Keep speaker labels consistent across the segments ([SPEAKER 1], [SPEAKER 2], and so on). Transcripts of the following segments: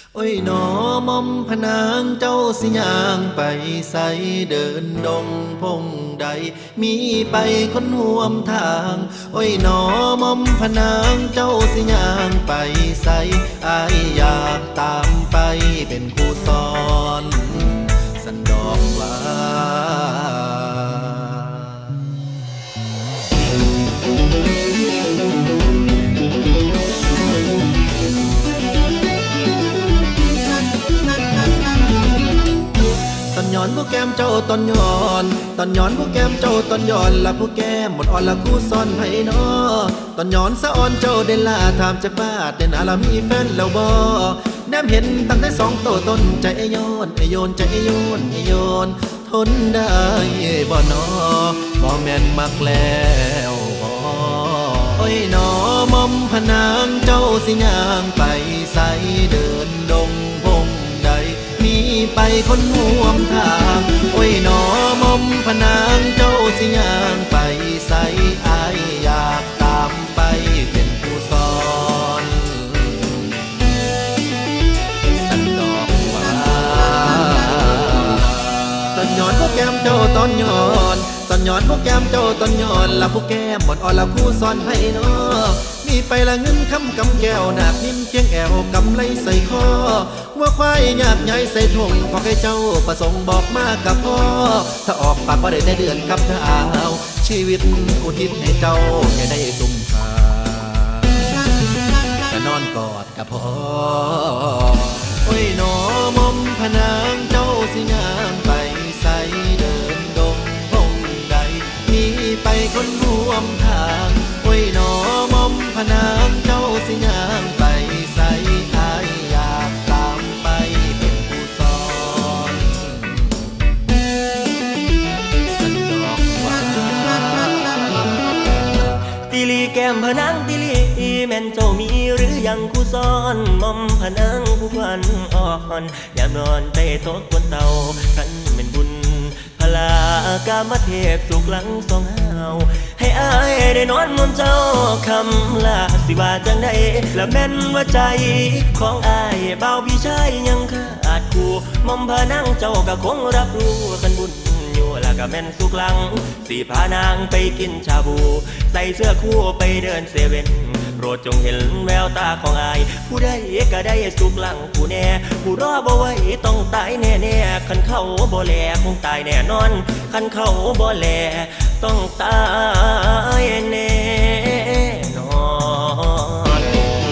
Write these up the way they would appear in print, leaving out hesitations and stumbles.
[SPEAKER 1] โอ้ยหนอมอมพนางเจ้าสิย่างไปใสเดินดงพงใดมีไปคนห่วมทางโอ้ยหนอมอมพนางเจ้าสิย่างไปใสอายอยากตามไปเป็นครูสอนสันดอกว่าตอนย้อนผู้แก้มเจ้าตอนย้อนตอนย้อนผู้แก้มเจ้าตอนย้อนละผู้แก้มหมดอ่อนละคู่ซ้อนไผนอตอนย้อนสะอ่อนเจ้าเดนลาถามจากบ้านเดนอาละมีแฟนแล้วบ่แนมเห็นตั้งแต่สองโตต้นใจโยนโยนใจโยนโยนทนได้บ่นอบ่แม่นมักแล้วบ่โอ้ยหนอมอมพนางเจ้าสิย่างไปใสเดินดงพงใดมีไปคนห่วมทางโอ้ยหนอมอมพนางเจ้าสิย่างไปใสอายอยากตามไปเป็นผู้สอนสันดอกว่าตอนย้อนพวกแก้มเจ้าตอนย้อนตอนย้อนพวกแก้มเจ้าตอนย้อนละพวกแก้มหมดอ่อนละคู่ซ้อนไผเนาะมีไปละเงินคำกำแก้วหนักนิ่มเพียงแอวกำไรใส่คอว่าควายอยากใหญ่ใส่ถุงพอให้เจ้าประสงค์บอกมากับพ่อถ้าออกปากก็ได้ในเดือนกับดาวชีวิตอุทิศให้เจ้าให้ได้ตุ่มพาจะนอนกอดกับพ่อโอ้ยหนอมอมพนางเจ้าสิย่างไปใส่เดินดงพงใดมีไปคนร่วมทางโอ้ยหนอมอมพนางเจ้าสิย่างไปใส่อายอยากตามไปเป็นผู้สอนสันดอกว่า
[SPEAKER 2] ติลีแก้มพนังติลีแม่นเจ้ามีหรือยังคู่ซ้อนมอมพนังผู้ควันอ่อนยามนอนใจทกบนเตาขันเป็นบุญพลากามเทพสุขหลังสองห้าวให้อายได้นอนนอนเจ้าคำลาสิว่าจังใดและแม่นว่าใจของอายเบาพี่ชายยังขาดคู่มอมพนังเจ้าก็คงรับรู้กันบุญแล้วก็แม่นสุกหลังสีพานางไปกินชาบูใส่เสื้อคู่ไปเดินเซเว่นโปรดจงเห็นแววตาของอายผู้ใดก็ได้สุกหลังผู้แน่ผู้รอบ่ไหวต้องตายแน่ๆคันเข้าบ่แลคงตายแน่นอนคันเข้าบ่แลต้องตายแน่นอน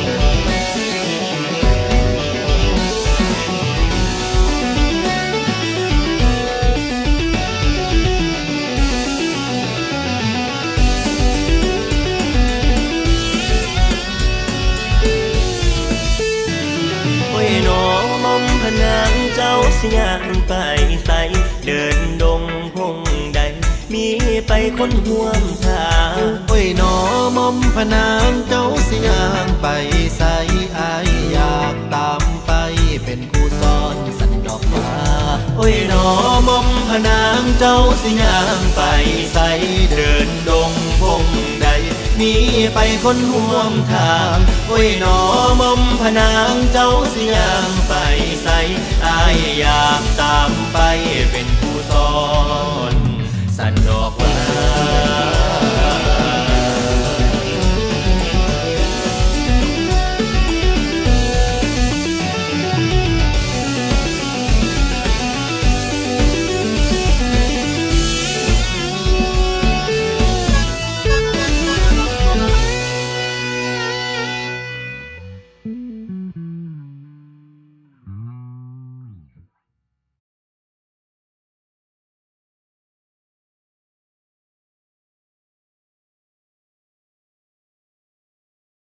[SPEAKER 2] หนอมอมพนางเจ้าสิย่างไปใสเดินดงพงใดมีไปคนห่วมทาง
[SPEAKER 1] โอ้ยหนอมอมพนางเจ้าสิย่างไปใสอายอยากตามไปเป็นครูสอนสันดอกว่าโอ้ยหนอมอมพนางเจ้าสิย่างไปใสเดินดงพงใดมีไปคนห่วมทางโอ้ยหนอมอมพนางเจ้าสิย่างไปใสอายอยากตามไปเป็นผู้สอนสันดอกว่า